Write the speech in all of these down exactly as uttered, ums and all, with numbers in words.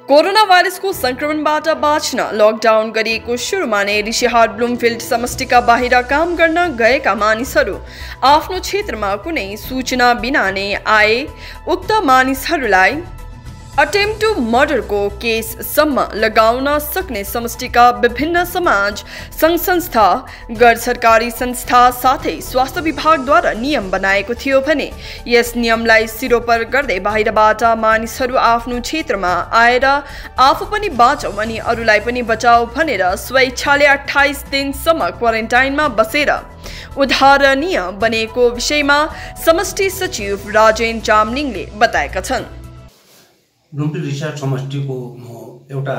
Corona भाइरसको संक्रमणबाट बाँच्न लकडाउन गरिएको सुरुमा नै ऋषिहाट ब्लुमफिल्ड समष्टिका बाहिर काम गर्न गएका मानिसहरू आफ्नो क्षेत्रमा कुनै सूचना बिना नै आए। उक्त मानिसहरूलाई अटेम्प्ट टु मर्डरको केससम्म लगाउन सक्ने समष्टिका विभिन्न समाज सङ्घ संस्था, गैर सरकारी संस्था साथै स्वास्थ्य विभागद्वारा नियम बनाएको थियो भने यस नियमलाई सिरोपर गर्दै बाहिरबाट मानिसहरू आफ्नो क्षेत्रमा आएर आफू पनि बाँचौँ अनि अरूलाई पनि बचाऊ भनेर स्वेच्छाले अट्ठाइस दिनसम्म क्वारेन्टाइनमा बसेर उदाहरणीय बनेको विषयमा समष्टि सचिव राजेन चामलिङले बताएका छन्। ब्लुमफिल्ड ऋषिहाट समष्टिको म एउटा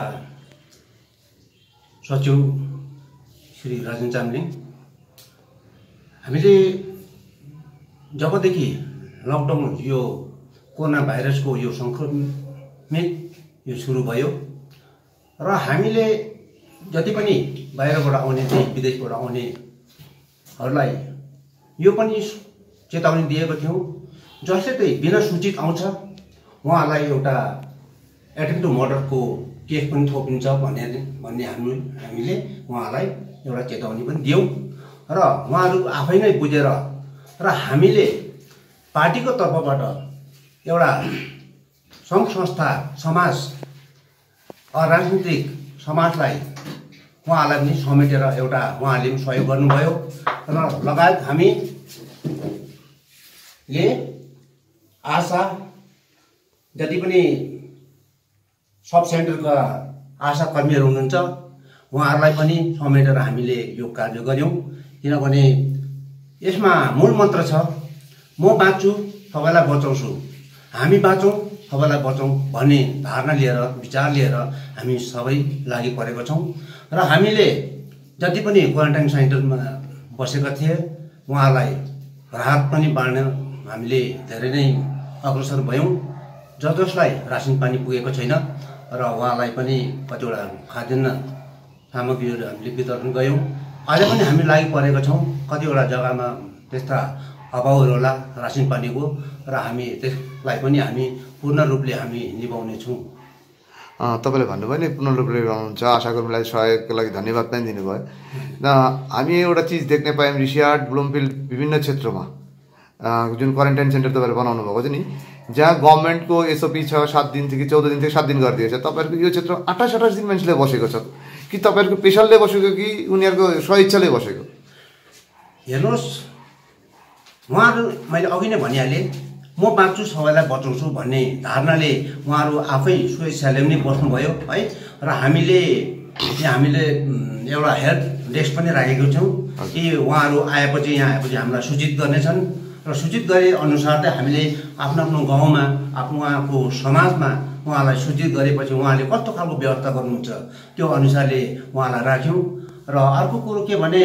सचिव श्री राजेन चामलिङ। हामीले जबदेखि लकडाउन यो कोरोना भाइरसको यो संक्रमित यो सुरु भयो र हामीले जति पनि बाहिरबाट आउने विदेशबाट आउनेहरूलाई यो पनि चेतावनी दिएको थियौँ, जसले चाहिँ बिना सूचित आउँछ उहाँलाई एउटा एटेम्प्ट टु मर्डरको केस पनि थोपिन्छ भन्ने भन्ने हामी हामीले उहाँलाई एउटा चेतावनी पनि दियौँ र उहाँहरू आफै नै बुझेर र हामीले पार्टीको तर्फबाट एउटा सङ्घ संस्था समाज अराजनीतिक समाजलाई उहाँलाई पनि समेटेर एउटा उहाँले पनि सहयोग गर्नुभयो र लगायत हामीले आशा जति पनि सब सेन्टरका आशा कर्मीहरू हुनुहुन्छ उहाँहरूलाई पनि समेटेर हामीले यो कार्य गऱ्यौँ। किनभने यसमा मूल मन्त्र छ, म बाँच्छु सबैलाई बचाउँछु, हामी बाँचौँ सबैलाई बचाउँ भन्ने धारणा लिएर विचार लिएर हामी सबै लागि परेको छौँ र हामीले जति पनि क्वारेन्टाइन सेन्टरमा बसेका थिए उहाँलाई राहत पनि बाँड्न हामीले धेरै नै अग्रसर भयौँ। ज जसलाई रासिन पानी पुगेको छैन र उहाँलाई पनि कतिवटा खाद्यान्न सामग्रीहरू हामीले वितरण गयौँ। अहिले पनि हामी लागि परेका छौँ, कतिवटा जग्गामा त्यस्ता अभावहरू होला रासिन पानीको र हामी त्यसलाई पनि हामी पूर्ण रूपले हामी निभाउनेछौँ। तपाईँले भन्नुभयो नि पूर्ण रूपले निभाउनुहुन्छ, आशाकर्मीलाई सहयोगको लागि धन्यवाद पनि दिनुभयो। र हामी एउटा चिज देख्न पायौँ ऋषिहाट ब्लुमफिल्ड विभिन्न क्षेत्रमा जुन क्वारेन्टाइन सेन्टर तपाईँले बनाउनु भएको छ नि, जहाँ गभर्मेन्टको एसओपी छ सात दिनदेखि चौध दिनदेखि सात दिन गरिदिएको छ, तपाईँहरूको यो क्षेत्रमा अठाइस अठाइस दिन मान्छेले बसेको छ कि तपाईँहरूको पेसलले बसेको कि उनीहरूको स्वेच्छाले बसेको? हेर्नुहोस्, उहाँहरू मैले अघि नै भनिहालेँ, म बाँच्छु सबैलाई बचाउँछु भन्ने धारणाले उहाँहरू आफै स्वेच्छाले पनि बस्नुभयो है। र हामीले यहाँ हामीले एउटा हेल्प डेस्क पनि राखेको छौँ कि उहाँहरू आएपछि यहाँ आएपछि हामीलाई सूचित गर्नेछन् र सूचित गरे अनुसार चाहिँ हामीले आफ्नो आफ्नो गाउँमा आफ्नो उहाँको समाजमा उहाँलाई सूचित गरेपछि उहाँले कस्तो खालको व्यवस्था गर्नुहुन्छ त्यो अनुसारले उहाँलाई राख्यौँ। र अर्को कुरो के भने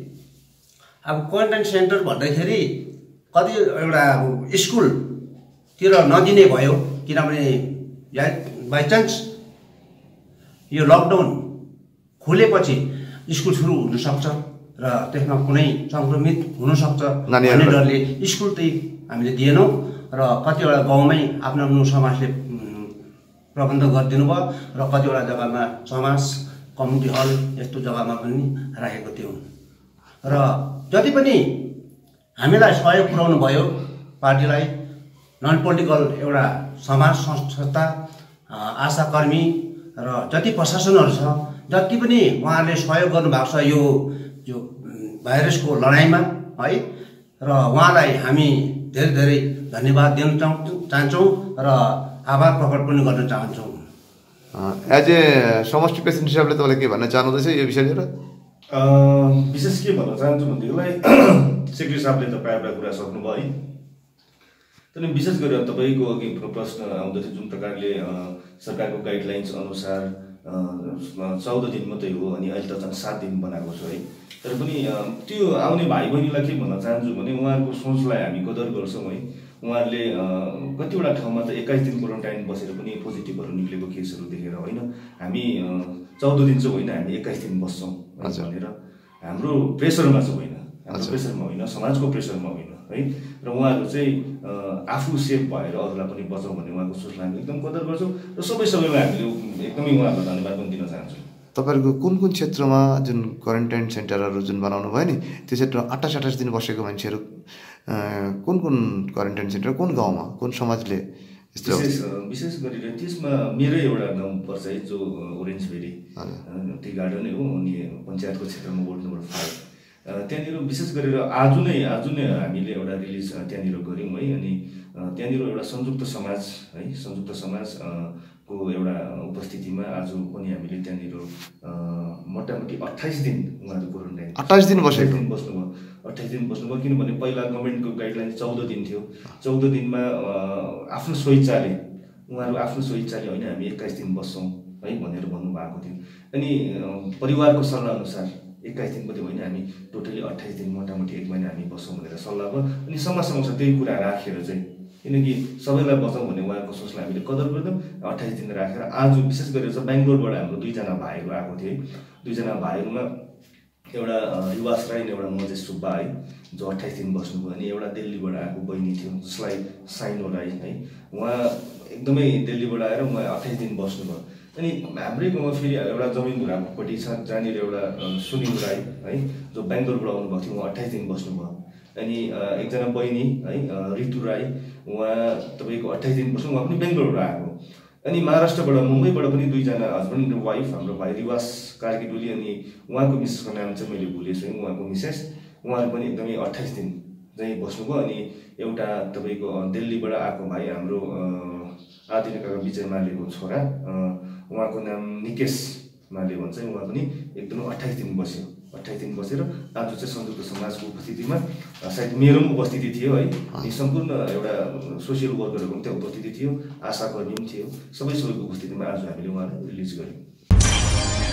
अब क्वारेन्टाइन सेन्टर भन्दाखेरि कति एउटा स्कुलतिर नदिने भयो, किनभने बाइचान्स यो लकडाउन खुलेपछि स्कुल सुरु हुनसक्छ र त्यसमा कुनै सङ्क्रमित हुनसक्छ भन्ने डरले स्कुल चाहिँ हामीले दिएनौँ र कतिवटा गाउँमै आफ्नो आफ्नो समाजले प्रबन्ध गरिदिनु भयो र कतिवटा जग्गामा समाज कम्युनिटी हल यस्तो जग्गामा पनि राखेको थियौँ। र जति पनि हामीलाई सहयोग पुर्याउनु भयो पार्टीलाई, नन पोलिटिकल एउटा समाज संस्था आशाकर्मी र जति प्रशासनहरू छ जति पनि उहाँहरूले सहयोग गर्नुभएको छ यो यो भाइरसको लडाइँमा है, र उहाँलाई हामी धेरै धेरै धन्यवाद दिन चाहन्छौँ र आभार प्रकट पनि गर्न चाहन्छौँ। एज ए समष्टि प्रेसिडेन्ट हिसाबले तपाईँले के भन्न चाहनुहुँदैछ यो विषय लिएर? विशेष के भन्न चाहन्छु भनेदेखिलाई सेक्रेटरी साहबले त प्रायः प्रायः कुरा सक्नुभयो है, तर विशेष गरेर तपाईँको अघि प्रश्न आउँदथ्यो जुन प्रकारले सरकारको गाइडलाइन्स अनुसार चौध दिन मात्रै हो अनि अहिले त झन् सात दिन बनाएको छ है। तर पनि त्यो आउने भाइ बहिनीलाई के भन्न चाहन्छु भने उहाँहरूको सोचलाई हामी कदर गर्छौँ है। उहाँहरूले कतिवटा ठाउँमा त एक्काइस दिन क्वारेन्टाइन बसेर पनि पोजिटिभहरू निक्लेको केसहरू देखेर होइन, हामी चौध दिन चाहिँ होइन हामी एक्काइस दिन बस्छौँ भनेर हाम्रो प्रेसरमा चाहिँ होइन, हाम्रो प्रेसरमा होइन, समाजको प्रेसरमा होइन। है र उहाँहरू चाहिँ आफू सेफ भएर अरूलाई पनि बचाउँ भन्ने उहाँको सोचलाई हामी एकदम कदर गर्छौँ र सबै सबैमा हामीले एकदमै उहाँहरूलाई धन्यवाद पनि दिन चाहन्छौँ। तपाईँहरूको कुन कुन क्षेत्रमा जुन क्वारेन्टाइन सेन्टरहरू जुन बनाउनु भयो नि त्यो क्षेत्रमा अट्ठाइस अट्ठाइस दिन बसेको मान्छेहरू कुन कुन क्वारेन्टाइन सेन्टर कुन गाउँमा कुन समाजले विशेष विशेष गरेर त्यसमा मेरै एउटा गाउँ पर्छ है जो ओरेन्ज भेरी टी गार्डन हो अनि पञ्चायतको क्षेत्रमा वार्ड नम्बर फाइभ त्यहाँनिर विशेष गरेर आज नै आज नै हामीले एउटा रिलिज त्यहाँनिर गऱ्यौँ है अनि त्यहाँनिर एउटा संयुक्त समाज है संयुक्त समाज को एउटा उपस्थितिमा आज पनि हामीले त्यहाँनिर मोटामोटी अट्ठाइस दिन उहाँहरू क्वारेन्टाइन अट्ठाइस दिन बसेको दिन बस्नुभयो अट्ठाइस दिन बस्नुभयो किनभने पहिला गभर्मेन्टको गाइडलाइन चौध दिन थियो चौध दिनमा आफ्नो स्वेच्छाले उहाँहरू आफ्नो स्वेच्छाले होइन हामी एक्काइस दिन बस्छौँ है भनेर भन्नुभएको थियो अनि परिवारको सल्लाह अनुसार एक्काइस दिन पनि होइन हामी टोटली अट्ठाइस दिन मोटामोटी एक महिना हामी बस्छौँ भनेर सल्लाह भयो अनि समाज समक्ष त्यही कुरा राखेर चाहिँ किनकि सबैलाई बचाउँ भन्ने उहाँको सोचलाई हामीले कदर गर्दैनौँ अट्ठाइस दिन राखेर आज विशेष गरेर चाहिँ बेङ्गलोरबाट हाम्रो दुईजना भाइहरू आएको थिए दुईजना भाइहरूमा एउटा युवास राई र एउटा मजेस सुब्बा है जो अट्ठाइस दिन बस्नुभयो अनि एउटा दिल्लीबाट आएको बहिनी थियो जसलाई साइनो राई है उहाँ एकदमै दिल्लीबाट आएर उहाँ अट्ठाइस दिन बस्नुभयो अनि हाम्रै गाउँमा फेरि एउटा जमिन घुरापट्टि छ जहाँनिर एउटा सुनिल राई है जो बेङ्गलोरबाट आउनुभएको थियो उहाँ अट्ठाइस दिन बस्नुभयो अनि एकजना बहिनी है ऋतु राई उहाँ तपाईँको अट्ठाइस दिन बस्नु उहाँ पनि बेङ्गलोरबाट आएको अनि महाराष्ट्रबाट मुम्बईबाट पनि दुईजना हस्बेन्ड र वाइफ हाम्रो भाइ रिवास कार्कीडोली अनि उहाँको मिसेसको नाम चाहिँ मैले भुलेको छु उहाँको मिसेस उहाँहरू पनि एकदमै अट्ठाइस दिन चाहिँ बस्नुभयो अनि एउटा तपाईँको दिल्लीबाट आएको भाइ हाम्रो आदिनकाका विजय मालेको छोरा उहाँको नाम निकेश माले भन्छ उहाँ पनि एकदमै अट्ठाइस दिन बस्यो अट्ठाइस दिन बसेर आज चाहिँ संयुक्त समाजको उपस्थितिमा सायद मेरो पनि उपस्थिति थियो है अनि सम्पूर्ण एउटा सोसियल वर्करहरूको पनि त्यहाँ उपस्थिति थियो आशाकर्मी पनि थियो सबै सबैको उपस्थितिमा आज हामीले उहाँलाई रिलिज गर्यौँ।